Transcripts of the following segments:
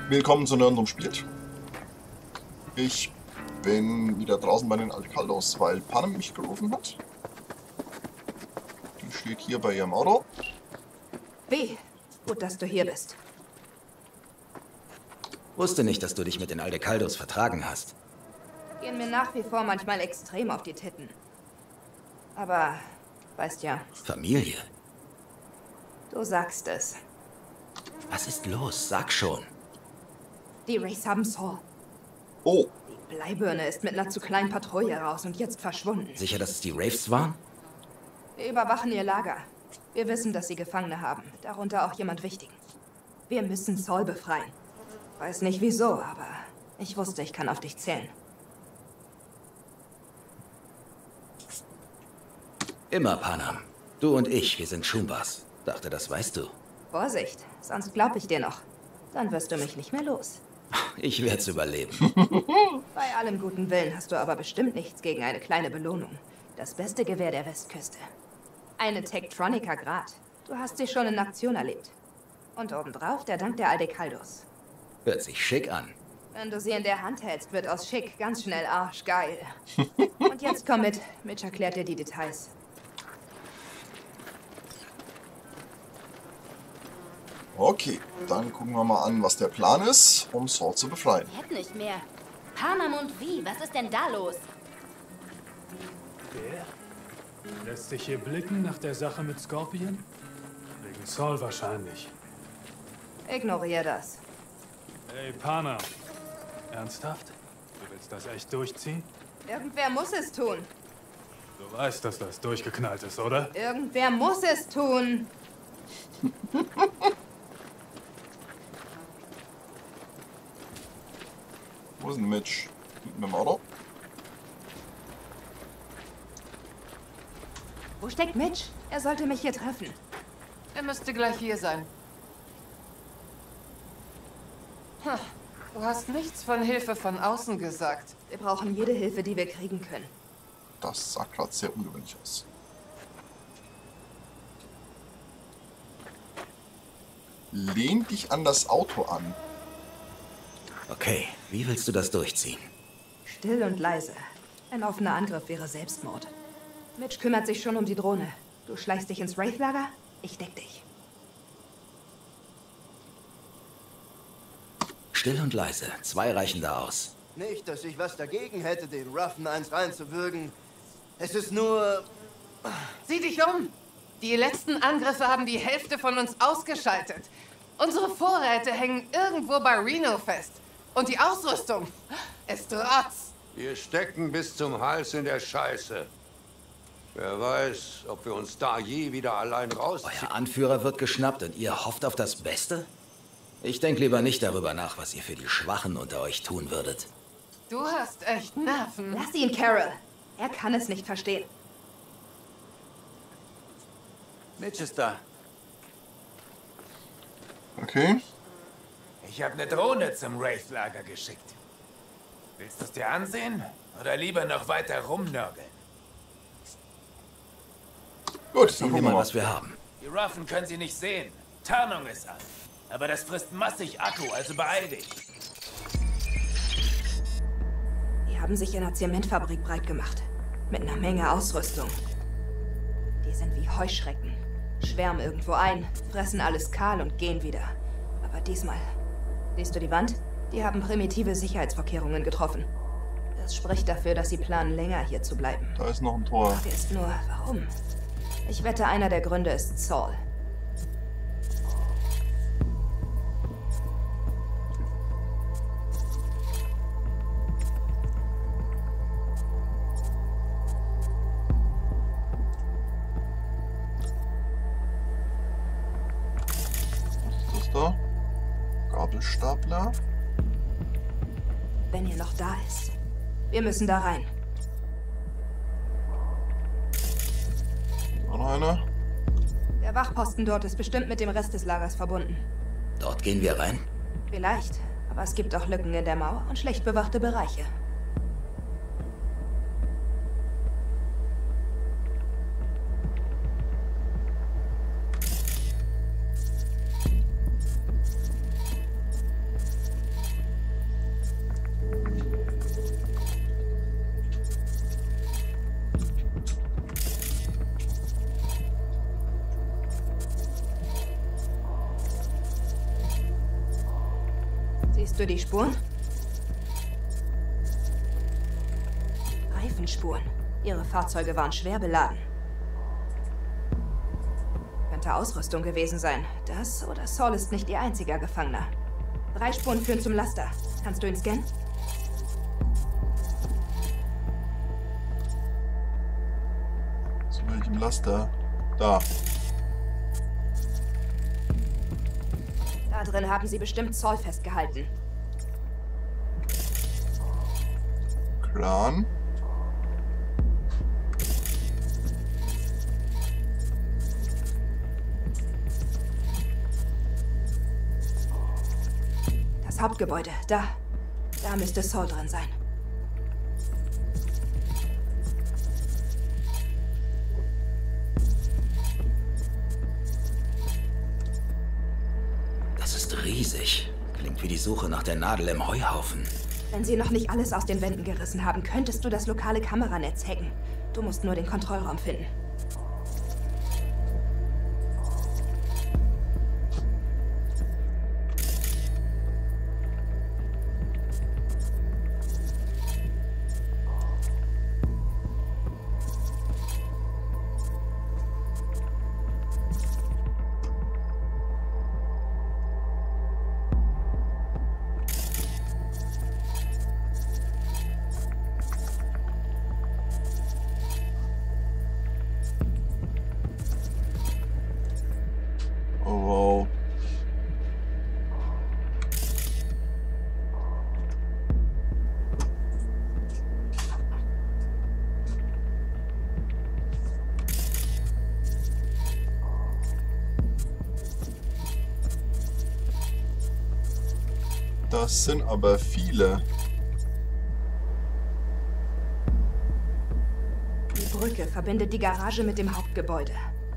Willkommen zu Nörndum spielt. Ich bin wieder draußen bei den Aldecaldos, weil Panem mich gerufen hat. Die steht hier bei ihrem Auto. Wie? Gut, dass du hier bist. Wusste nicht, dass du dich mit den Aldecaldos vertragen hast. Gehen mir nach wie vor manchmal extrem auf die Titten. Aber, weißt ja, Familie? du sagst es. Was ist los? Sag schon. Die Wraiths haben Saul. Oh, Die Bleibirne ist mit einer zu kleinen Patrouille raus und jetzt verschwunden. Sicher, dass es die Wraiths waren? Wir überwachen ihr Lager. Wir wissen, dass sie Gefangene haben, darunter auch jemand Wichtigen. Wir müssen Saul befreien. Weiß nicht wieso, aber ich wusste, ich kann auf dich zählen. Immer, Panam. Du und ich, wir sind Shumbas. Dachte, das weißt du. Vorsicht, sonst glaub ich dir noch. Dann wirst du mich nicht mehr los. Ich werd's überleben. Bei allem guten Willen hast du aber bestimmt nichts gegen eine kleine Belohnung. Das beste Gewehr der Westküste. Eine Tektronica Grad. Du hast sie schon in Aktion erlebt. Und obendrauf der Dank der Aldecaldos. Hört sich schick an. Wenn du sie in der Hand hältst, wird aus schick ganz schnell arschgeil. Und jetzt komm mit. Mitch erklärt dir die Details. okay. Dann gucken wir mal an, was der Plan ist, um Saul zu befreien. Hätt nicht mehr. Panam und wie? Was ist denn da los? Der? Lässt sich hier blicken nach der Sache mit Scorpion? Wegen Saul wahrscheinlich. Ignorier das. Hey, Panam. Ernsthaft? Du willst das echt durchziehen? Irgendwer muss es tun. Du weißt, dass das durchgeknallt ist, oder? Irgendwer muss es tun. Wo ist denn Mitch? Mit dem Auto? Wo steckt Mitch? Er sollte mich hier treffen. Er müsste gleich hier sein. Hm. Du hast nichts von Hilfe von außen gesagt. Wir brauchen jede Hilfe, die wir kriegen können. Das sah gerade sehr ungewöhnlich aus. Lehn dich an das Auto an. Okay, wie willst du das durchziehen? Still und leise. Ein offener Angriff wäre Selbstmord. Mitch kümmert sich schon um die Drohne. Du schleichst dich ins Wraith-Lager, ich deck dich. Still und leise. 2 reichen da aus. Nicht, dass ich was dagegen hätte, den Ruffen eins reinzuwürgen. Es ist nur... Sieh dich um! Die letzten Angriffe haben die Hälfte von uns ausgeschaltet. Unsere Vorräte hängen irgendwo bei Reno fest. Und die Ausrüstung ist Rotz. Wir stecken bis zum Hals in der Scheiße. Wer weiß, ob wir uns da je wieder allein rausziehen. Euer Anführer wird geschnappt und ihr hofft auf das Beste? Ich denke lieber nicht darüber nach, was ihr für die Schwachen unter euch tun würdet. Du hast echt Nerven. Lass ihn, Carol. Er kann es nicht verstehen. Mitch ist da. Okay. Ich habe eine Drohne zum Wraith-Lager geschickt. Willst du es dir ansehen? Oder lieber noch weiter rumnörgeln? Gut, dann Sehen wir gucken wir mal, mal. was wir haben. Die Ruffen können sie nicht sehen. Tarnung ist an. Aber das frisst massig Akku, also beeil dich. Die haben sich in einer Zementfabrik breit gemacht. Mit einer Menge Ausrüstung. Die sind wie Heuschrecken. Schwärmen irgendwo ein, fressen alles kahl und gehen wieder. Aber diesmal... Siehst du die Wand? Die haben primitive Sicherheitsvorkehrungen getroffen. Das spricht dafür, dass sie planen, länger hier zu bleiben. Da ist noch ein Tor. Frage ist nur, warum? Ich wette, einer der Gründe ist Saul. Was ist das da? Gabelstapler. Wenn ihr noch da ist. Wir müssen da rein. Auch noch einer. Der Wachposten dort ist bestimmt mit dem Rest des Lagers verbunden. Dort gehen wir rein? Vielleicht, aber es gibt auch Lücken in der Mauer und schlecht bewachte Bereiche. Siehst du die Spuren? Reifenspuren. Ihre Fahrzeuge waren schwer beladen. Könnte Ausrüstung gewesen sein. Das oder Saul ist nicht ihr einziger Gefangener. 3 Spuren führen zum Laster. Kannst du ihn scannen? Zu welchem Laster? Da. Da drin haben sie bestimmt Saul festgehalten. Plan. Das Hauptgebäude, da. Da müsste Saul drin sein. Das ist riesig. Klingt wie die Suche nach der Nadel im Heuhaufen. Wenn sie noch nicht alles aus den Wänden gerissen haben, könntest du das lokale Kameranetz hacken. Du musst nur den Kontrollraum finden. Oh wow. Das sind aber viele. Die Brücke verbindet die Garage mit dem Hauptgebäude.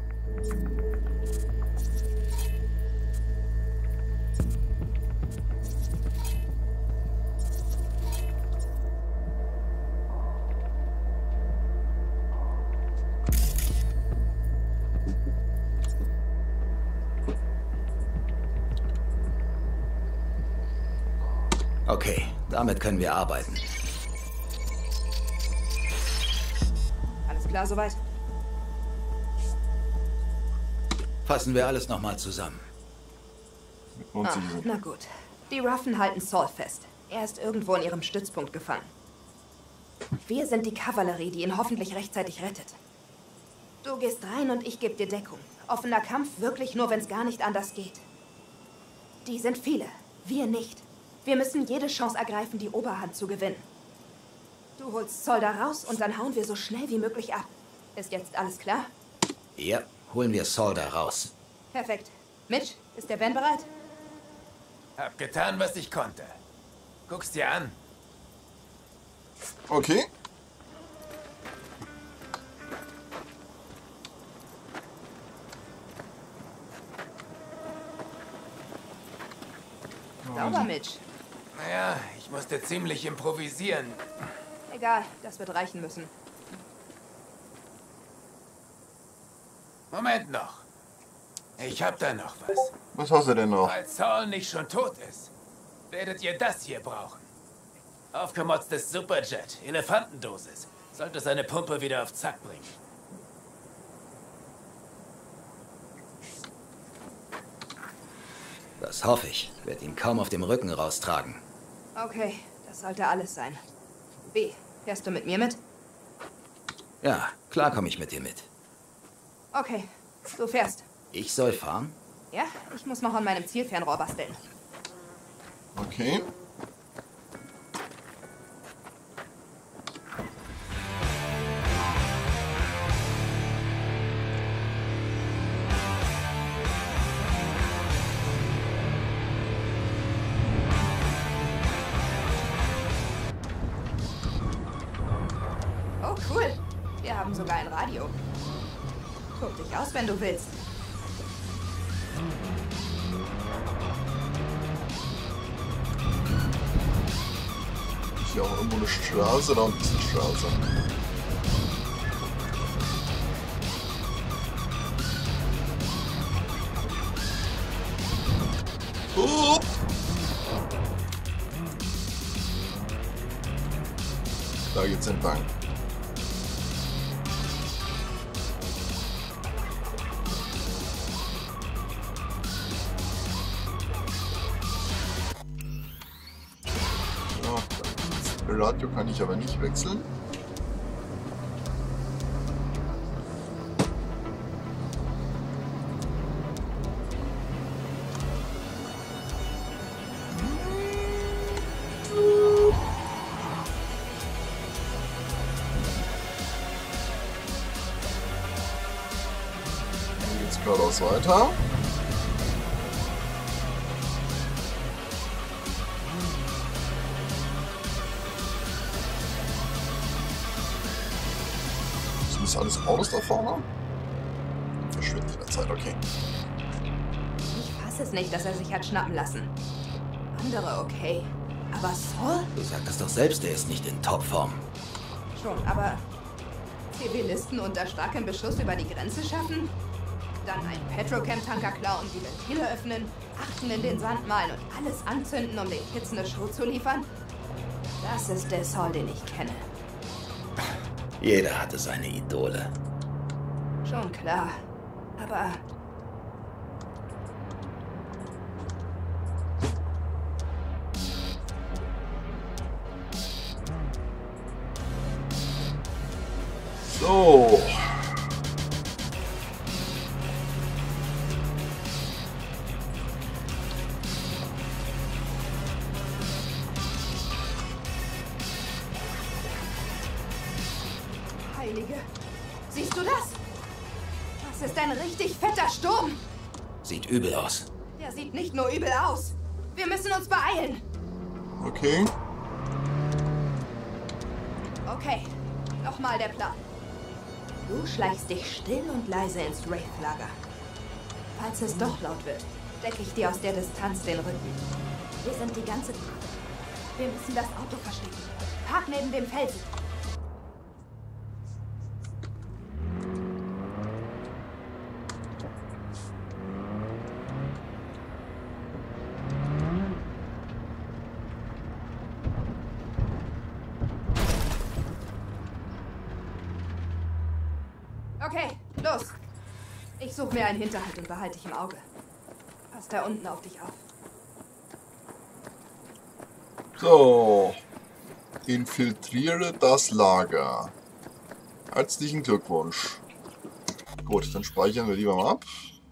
Okay, damit können wir arbeiten. Alles klar soweit? Fassen wir alles nochmal zusammen. Und sie Na gut. Die Ruffen halten Saul fest. Er ist irgendwo in ihrem Stützpunkt gefangen. Wir sind die Kavallerie, die ihn hoffentlich rechtzeitig rettet. Du gehst rein und ich gebe dir Deckung. Offener Kampf wirklich nur, wenn es gar nicht anders geht. Die sind viele, wir nicht. Wir müssen jede Chance ergreifen, die Oberhand zu gewinnen. Du holst Saul da raus und dann hauen wir so schnell wie möglich ab. Ist jetzt alles klar? Ja, holen wir Saul da raus. Perfekt. Mitch, ist der Van bereit? Hab getan, was ich konnte. Guck's dir an. Okay. Sauber, Mitch. Naja, ich musste ziemlich improvisieren. Egal, das wird reichen müssen. Moment noch. Ich hab da noch was. Was hast du denn noch? Falls Saul nicht schon tot ist, werdet ihr das hier brauchen. Aufgemotztes Superjet, Elefantendosis. Sollte seine Pumpe wieder auf Zack bringen. Das hoffe ich. Wird ihn kaum auf dem Rücken raustragen. Okay, das sollte alles sein. B, fährst du mit mir mit? Ja, klar komme ich mit dir mit. Okay, du fährst. Ich soll fahren? Ja, ich muss noch an meinem Zielfernrohr basteln. Okay. Oh, cool. Wir haben sogar ein Radio. Guck dich aus, wenn du willst. Ist hier auch irgendwo eine Straße? Da unten ist eine Straße. Ups. Da geht's entlang. Ja, das Radio kann ich aber nicht wechseln. Geradeaus weiter. Sind das alles Autos da vorne? Verschwindet in der Zeit, okay. Ich fasse es nicht, dass er sich hat schnappen lassen. Andere okay. Aber Saul? Du sagtest doch selbst, er ist nicht in Topform. Schon, aber Zivilisten unter starkem Beschuss über die Grenze schaffen? Dann einen Petrochem-Tanker klauen, die Ventile öffnen, Achten in den Sand malen und alles anzünden, um den Kids eine Show zu liefern? Das ist der Saul, den ich kenne. Jeder hatte seine Idole. Schon klar. Aber so. Heilige, siehst du das? Das ist ein richtig fetter Sturm. Sieht übel aus. Der sieht nicht nur übel aus. Wir müssen uns beeilen. Okay. Okay, nochmal der Plan. Du schleichst dich still und leise ins Wraith-Lager. Falls es doch laut wird, decke ich dir aus der Distanz den Rücken. Wir sind die ganze Zeit. Wir müssen das Auto verstecken. Park neben dem Felsen. Okay, los. Ich suche mir einen Hinterhalt und behalte dich im Auge. Pass da unten auf dich auf. So. Infiltriere das Lager. Herzlichen Glückwunsch. Gut, dann speichern wir lieber mal ab.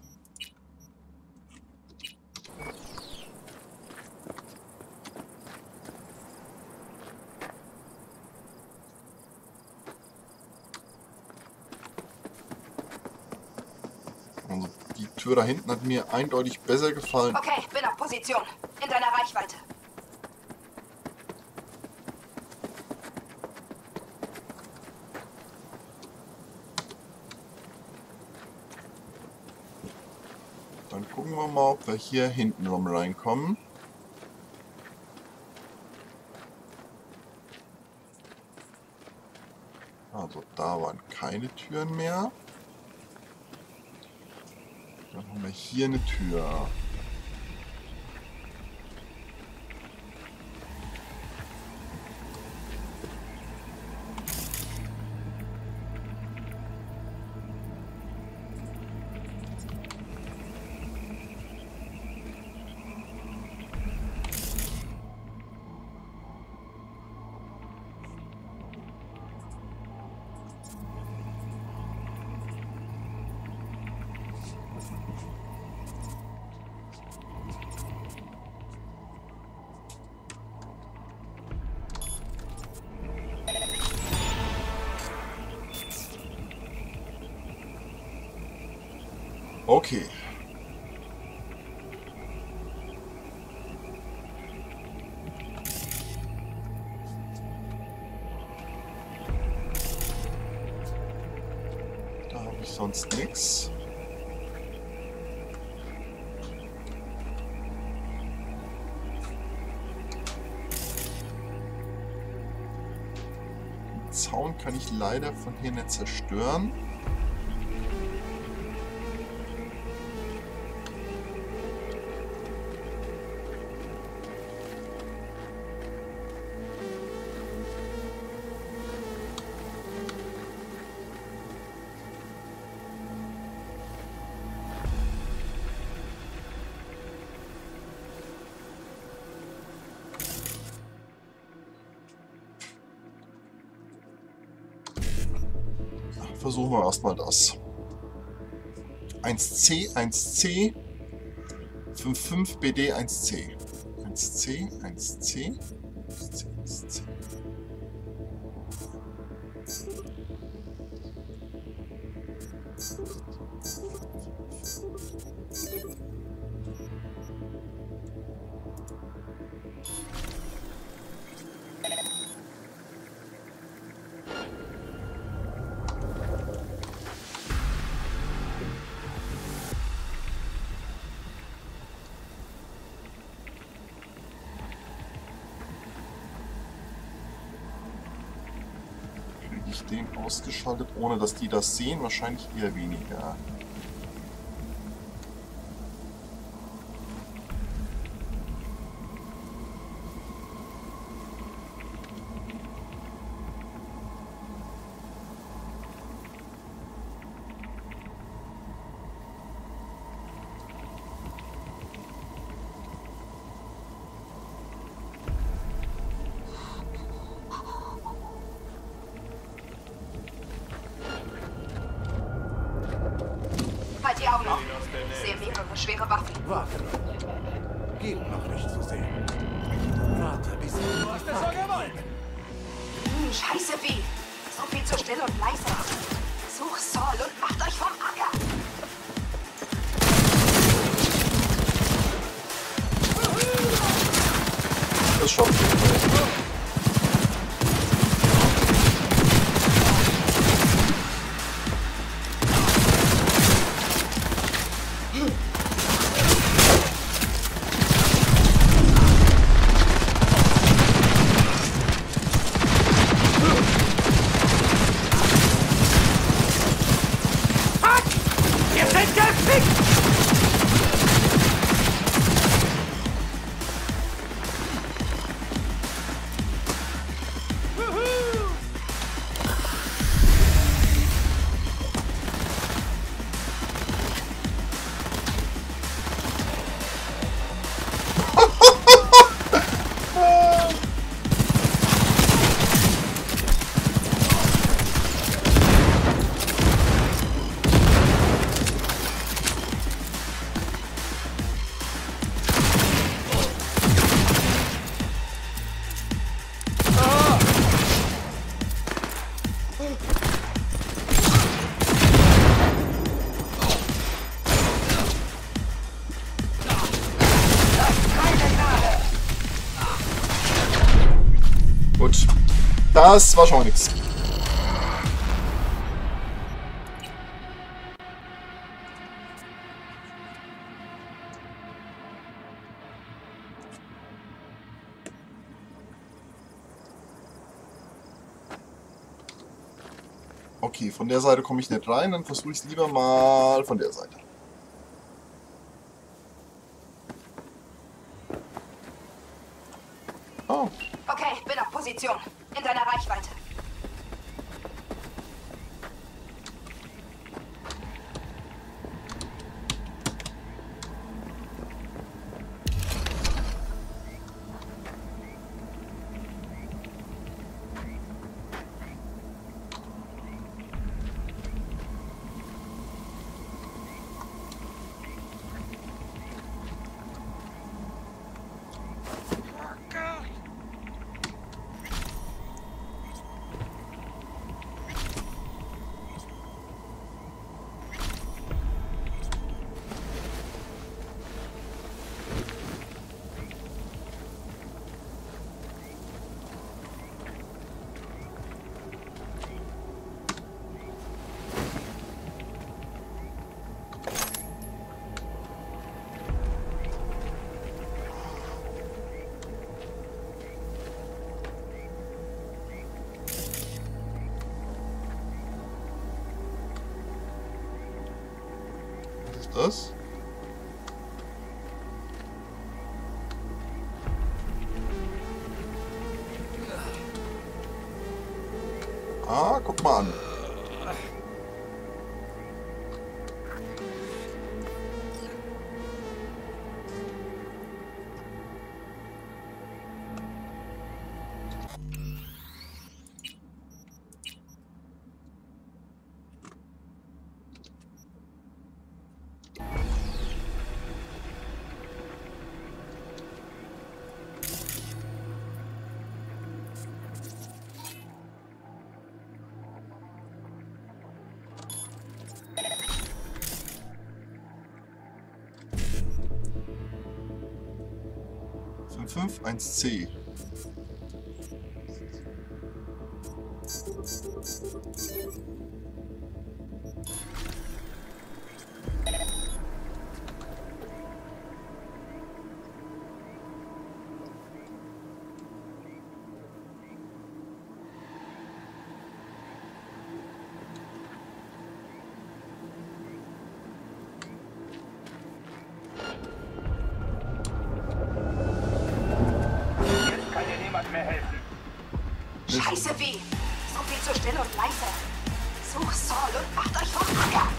Also die Tür da hinten hat mir eindeutig besser gefallen. Okay, bin auf Position. In deiner Reichweite. Dann gucken wir mal, ob wir hier hinten rum reinkommen. Also da waren keine Türen mehr. Dann haben wir hier eine Tür. Okay. Da habe ich sonst nichts. Den Zaun kann ich leider von hier nicht zerstören. versuchen wir erstmal das. 1C, 1C, 55 BD, 1C. 1C, 1C, 1C, 1C. Den ausgeschaltet, ohne dass die das sehen, wahrscheinlich eher weniger. Halt die Augen offen. Ich sehe mehrere schwere Waffen. Warte. Geht noch nicht zu sehen. Warte, bis du hast es so gewollt. Scheiße, wie? So viel zu still und leise. Such Saul und macht euch vom Acker. Das schafft ihr. Gut, das war schon mal nix. Okay, von der Seite komme ich nicht rein, dann versuche ich es lieber mal von der Seite. Oh. Okay, bin auf Position. In deiner Reichweite. Das? Ah, guck mal an. 1C. Scheiße, wie? So viel zu still und leise. Such Saul und macht euch vom Acker.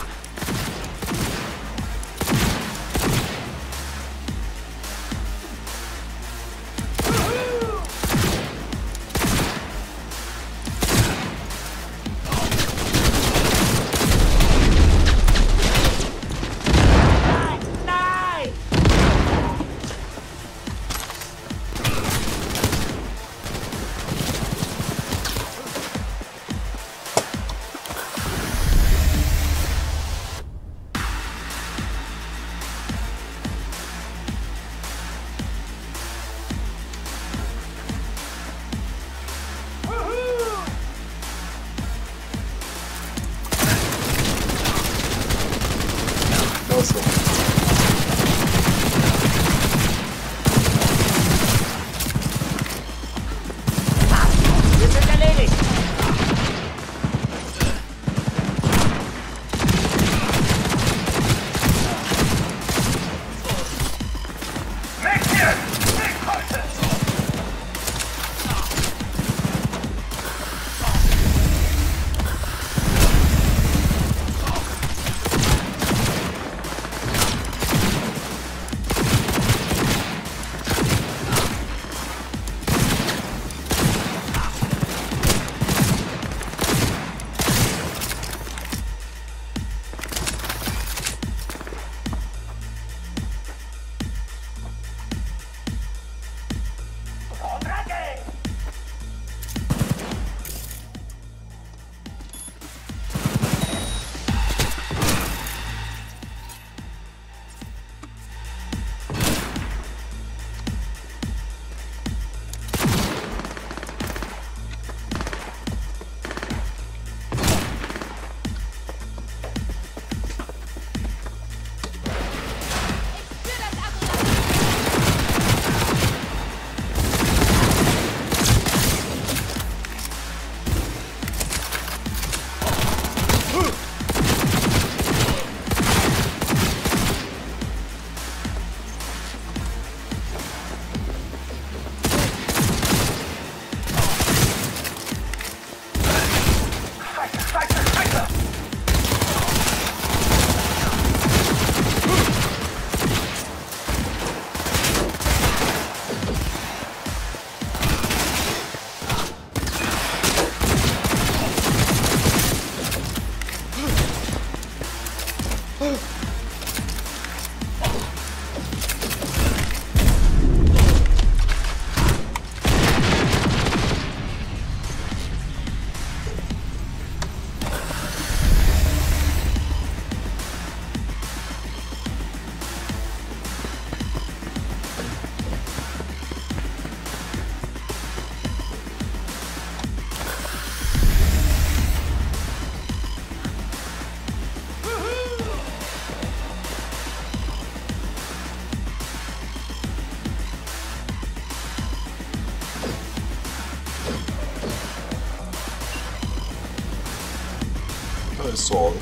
Saul.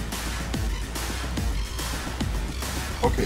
Okay.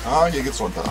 Ah, hier geht's runter.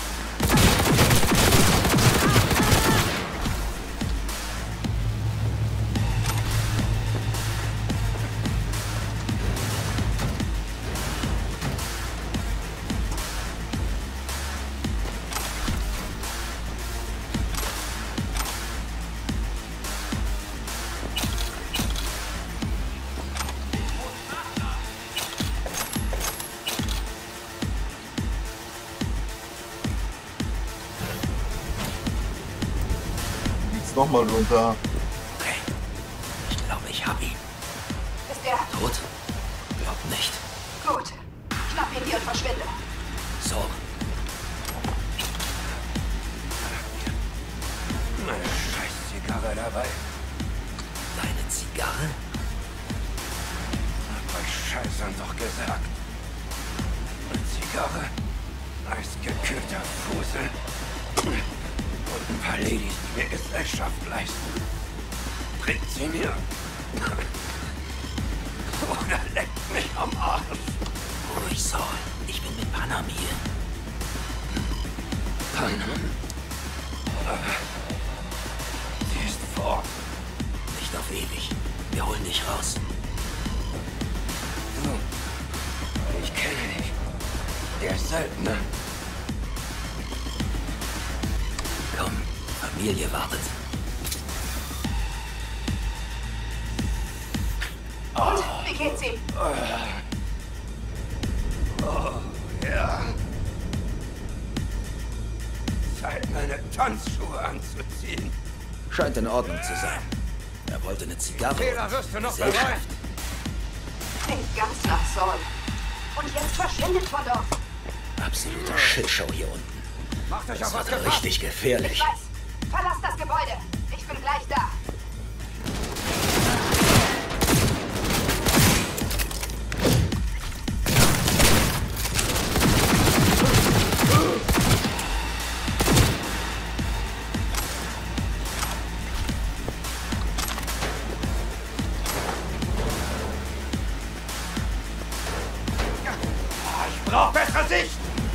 Nochmal runter. Okay. Ich glaube, ich hab ihn. Ist er? Tot? Glaub nicht. Gut. Schnapp ihn dir und verschwinde. So. Meine scheiß Zigarre dabei. Deine Zigarre? Hab euch Scheißern doch gesagt. Eine Zigarre. Eisgekühlter Fusel. Und ein paar Ladies, die mir Gesellschaft leisten. Bringt sie mir. Oder leckt mich am Arsch. Ruhig, Saul. Ich bin mit Panam hier. Panam? Sie ist fort. Nicht auf ewig. Wir holen dich raus. Du. Ich kenne dich. Der Söldner. Komm, Familie wartet. Und? Wie geht's ihm? Ja. Zeit, meine Tanzschuhe anzuziehen. Scheint in Ordnung zu sein. Er wollte eine Zigarre. Fehler wirst du noch bereuen. Klingt ganz nach Saul. Und jetzt verschwindet von dort. Absoluter Shitshow hier unten. Macht euch auf Das was wird gefasst. richtig gefährlich. Ich weiß. Verlasst das Gebäude. Ich bin gleich da. Ich brauch bessere Sicht.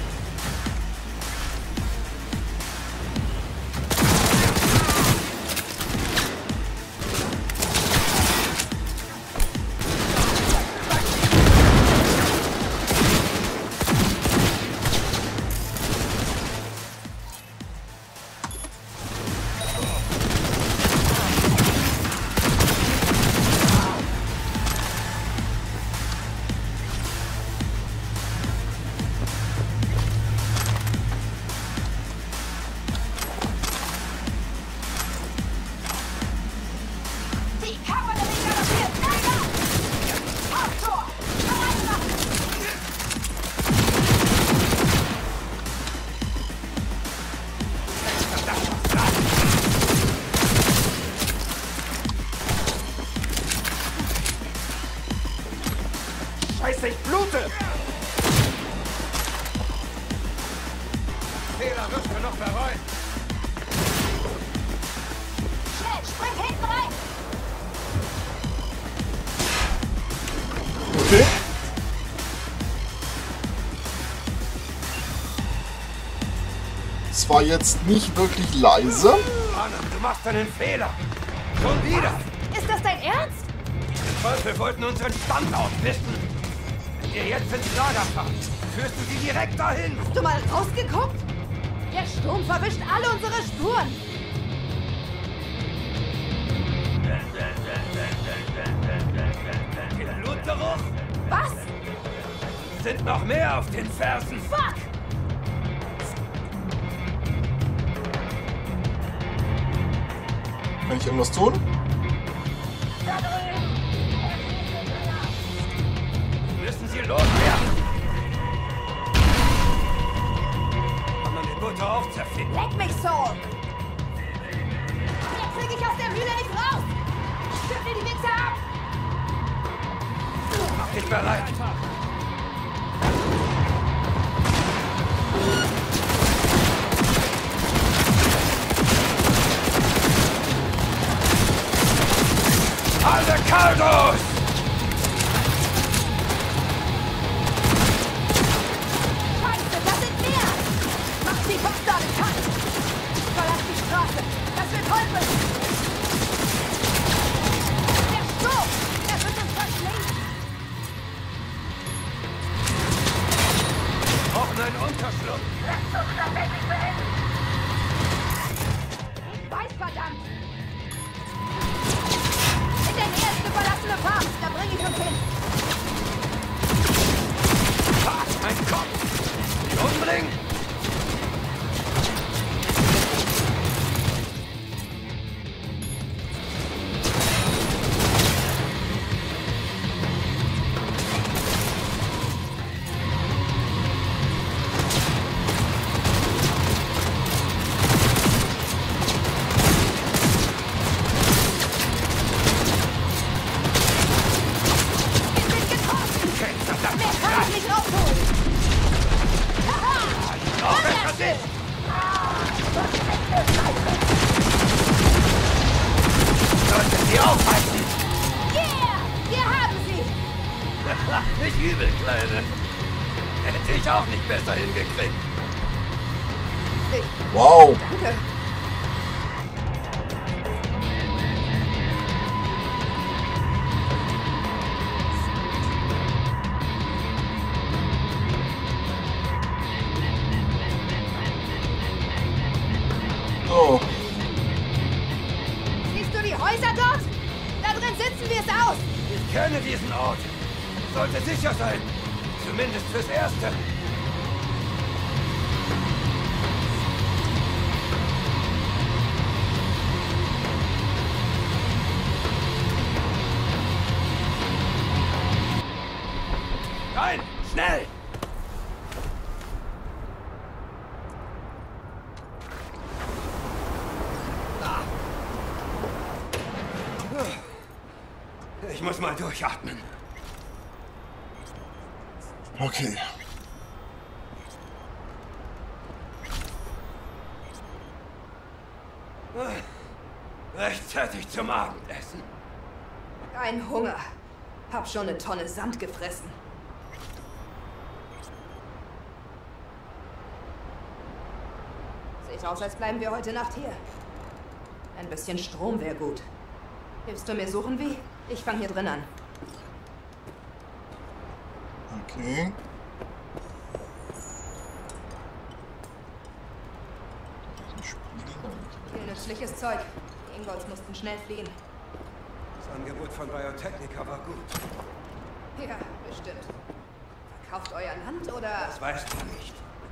Scheiße, ich blute! Fehler wirst du noch bereuen. Schnell, spring hinten rein! Okay. Es war jetzt nicht wirklich leise. Mann, du machst einen Fehler. Schon wieder. Ist das dein Ernst? Die Teufel wollten unseren Standort wissen. Wenn wir jetzt ins Lager fahren, führst du sie direkt dahin. Hast du mal rausgeguckt? Der Sturm verwischt alle unsere Spuren. Der Blutgeruch. Was? Sind noch mehr auf den Fersen. Fuck! Kann ich irgendwas tun? Müssen sie loswerden. Kann man den Butter auch zerficken. Leck mich, Saul! Jetzt krieg ich aus der Mühle nicht raus! Stimmt mir die Wichse ab! Mach dich bereit. Alle Kaldos! Scheiße, das sind wir! kenne. Hätte ich auch nicht besser hingekriegt. Wow. Danke. Oh. Siehst du die Häuser dort? Da drin sitzen wir es aus. Ich kenne diesen Ort. Sollte sicher sein. Zumindest fürs Erste. Rein! Schnell! Ich muss mal durchatmen. Okay. Rechtzeitig zum Abendessen. Kein Hunger. Hab schon eine Tonne Sand gefressen. Sieht aus, als bleiben wir heute Nacht hier. Ein bisschen Strom wäre gut. Hilfst du mir suchen, wie? Ich fange hier drin an. Okay. Viel nützliches Zeug. Die Ingolds mussten schnell fliehen. Das Angebot von Biotechnica war gut. Ja, bestimmt. Verkauft euer Land oder... Das weißt du nicht.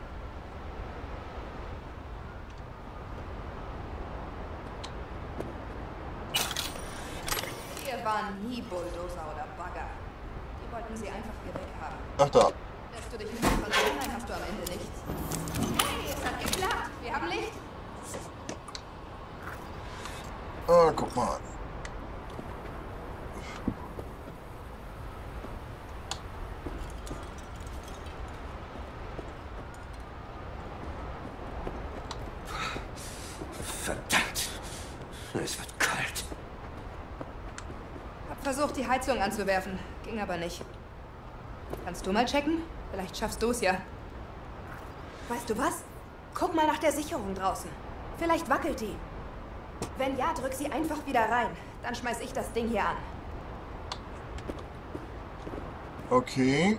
Wir waren nie Bulldozer oder Bagger. Die wollten sie einfach hier weghaben. Ach da. Lässt du dich nicht kontrollieren, dann hast du am Ende nichts. Hey, es hat geklappt. Wir haben Licht. Ah, guck mal. Verdammt. Es wird kalt. Hab versucht, die Heizung anzuwerfen. Ging aber nicht. Kannst du mal checken? Vielleicht schaffst du es ja. Weißt du was? Guck mal nach der Sicherung draußen. Vielleicht wackelt die. Wenn ja, drück sie einfach wieder rein. Dann schmeiß ich das Ding hier an. Okay.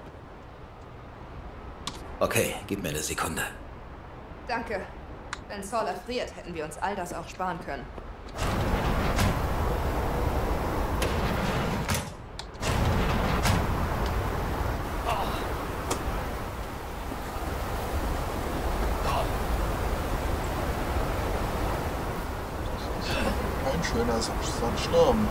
Okay, gib mir eine Sekunde. Danke. Wenn Saul erfriert, hätten wir uns all das auch sparen können. Kein schöner Sandsturm.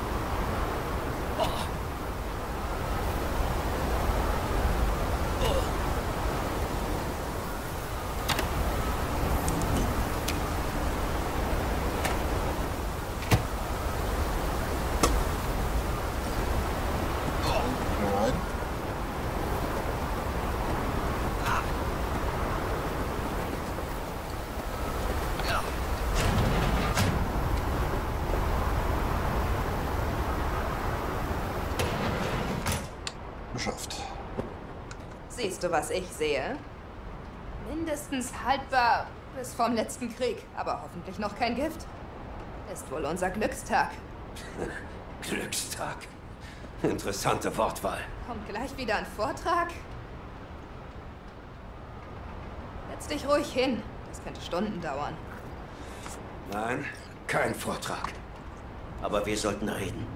Geschafft. Siehst du, was ich sehe? Mindestens haltbar bis vom letzten Krieg, aber hoffentlich noch kein Gift. Ist wohl unser Glückstag. Glückstag. Interessante Wortwahl. Kommt gleich wieder ein Vortrag? Setz dich ruhig hin. Das könnte Stunden dauern. Nein, kein Vortrag. Aber wir sollten reden.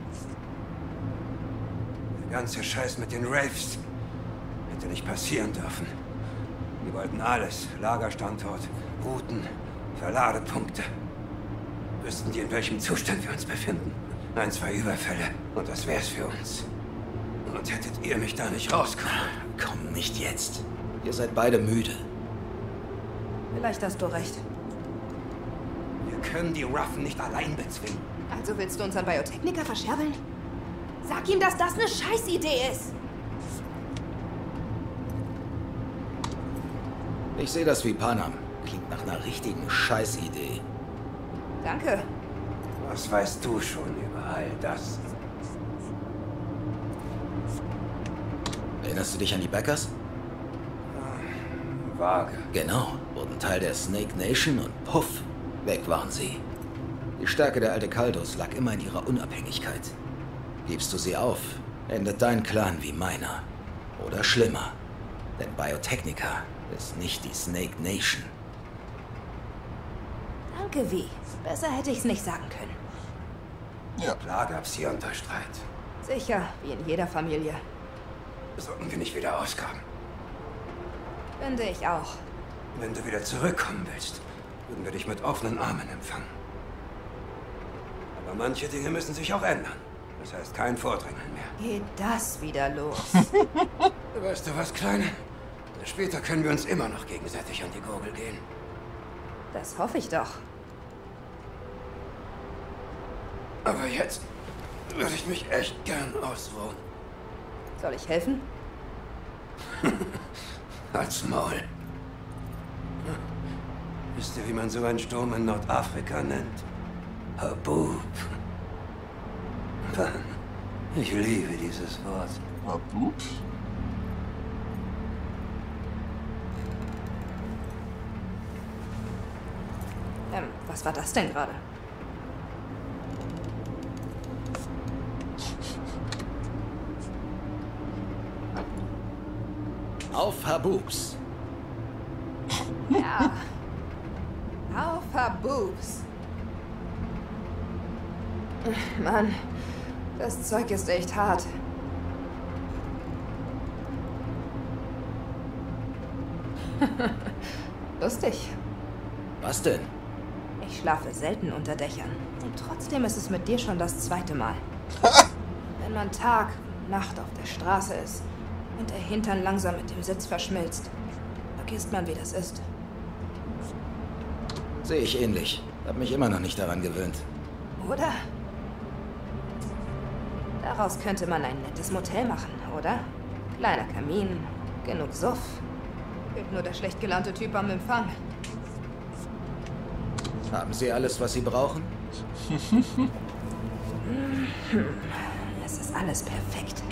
Der ganze Scheiß mit den Wraiths hätte nicht passieren dürfen. Die wollten alles. Lagerstandort, Routen, Verladepunkte. Wüssten die, in welchem Zustand wir uns befinden. 1, 2 Überfälle und das wär's für uns. Und hättet ihr mich da nicht rausgeholt? Komm, nicht jetzt. Ihr seid beide müde. Vielleicht hast du recht. Wir können die Ruffen nicht allein bezwingen. Also willst du uns an Biotechnica verscherbeln? Sag ihm, dass das eine Scheißidee ist. Ich sehe das wie Panam. Klingt nach einer richtigen Scheißidee. Danke. Was weißt du schon über all das? Erinnerst du dich an die Backers? Vage. Genau, wurden Teil der Snake Nation und puff, weg waren sie. Die Stärke der Aldecaldos lag immer in ihrer Unabhängigkeit. Gibst du sie auf, endet dein Clan wie meiner. Oder schlimmer. Denn Biotechnica ist nicht die Snake Nation. Danke, Vi. Besser hätte ich's nicht sagen können. Ja. Klar gab's hier unter Streit. Sicher, wie in jeder Familie. Sollten wir nicht wieder ausgraben. Finde ich auch. Wenn du wieder zurückkommen willst, würden wir dich mit offenen Armen empfangen. Aber manche Dinge müssen sich auch ändern. Das heißt kein Vordrängeln mehr. Geht das wieder los? Weißt du was, Kleine? Später können wir uns immer noch gegenseitig an die Gurgel gehen. Das hoffe ich doch. Aber jetzt würde ich mich echt gern ausruhen. Soll ich helfen? Als Maul. Wisst ihr, wie man so einen Sturm in Nordafrika nennt? Habub. Ich liebe dieses Wort. Habub? Was war das denn gerade? Auf Habubs. Ja. Auf Habubs. Mann, das Zeug ist echt hart. Lustig. Was denn? Ich schlafe selten unter Dächern. Und trotzdem ist es mit dir schon das zweite Mal. Wenn man Tag, Nacht auf der Straße ist und der Hintern langsam mit dem Sitz verschmilzt, vergisst man, wie das ist. Sehe ich ähnlich. Hab mich immer noch nicht daran gewöhnt. Oder? Daraus könnte man ein nettes Motel machen, oder? Kleiner Kamin, genug Suff. Fehlt nur der schlecht gelaunte Typ am Empfang. Haben Sie alles, was Sie brauchen? Es ist alles perfekt.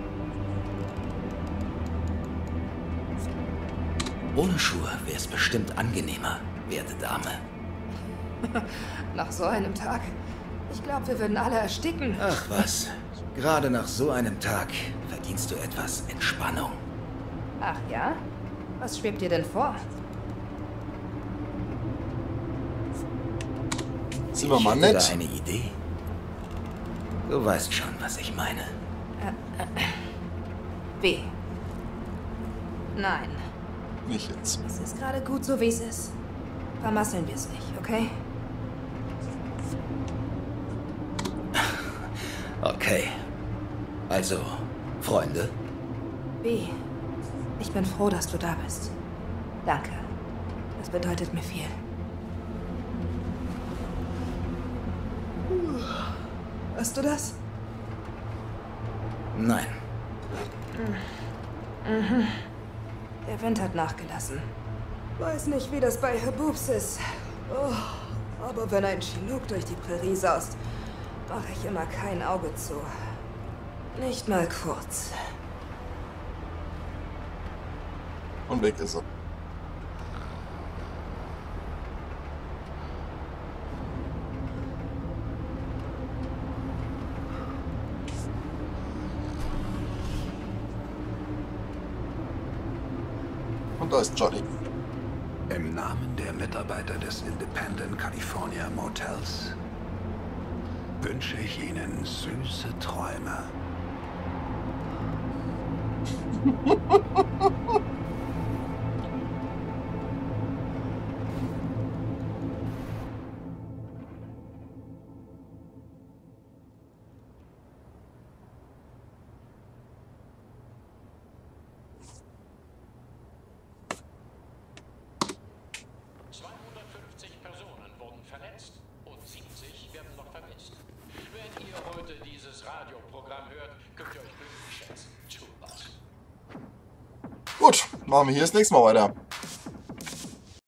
Ohne Schuhe wäre es bestimmt angenehmer, werte Dame. Nach so einem Tag? Ich glaube, wir würden alle ersticken. Ach was. Gerade nach so einem Tag verdienst du etwas Entspannung. Ach ja? Was schwebt dir denn vor? Sind wir mal Ich hätte nett? da eine Idee. Du weißt schon, was ich meine. W. Nein. Nicht jetzt. Es ist gerade gut so, wie es ist. Vermasseln wir es nicht, okay? Okay. Also, Freunde? W. Ich bin froh, dass du da bist. Danke. Das bedeutet mir viel. Hörst du das? Nein. Der Wind hat nachgelassen. Weiß nicht, wie das bei Habubs ist. Oh, aber wenn ein Chinook durch die Prärie saust, mache ich immer kein Auge zu. Nicht mal kurz. Und weg ist er. Und da ist Johnny. Im Namen der Mitarbeiter des Independent California Motels wünsche ich Ihnen süße Träume. Gut, machen wir hier das nächste Mal weiter.